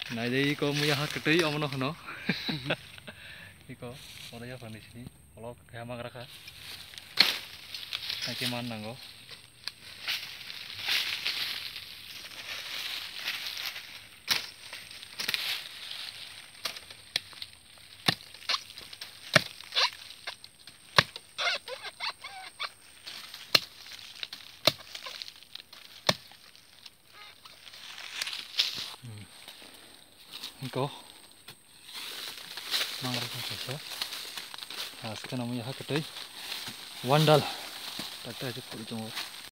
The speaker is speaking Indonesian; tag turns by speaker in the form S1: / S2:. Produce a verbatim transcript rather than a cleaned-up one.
S1: Nah jadi kau mau yang ketui om noh no. Iko orang ya panis ini. Kalau kayak mak raka. Nanti mana nanggo. Iko mang raka kesa. Nah sekarang namanya hak ketui. Wandal. Tak ada cukup jumlah.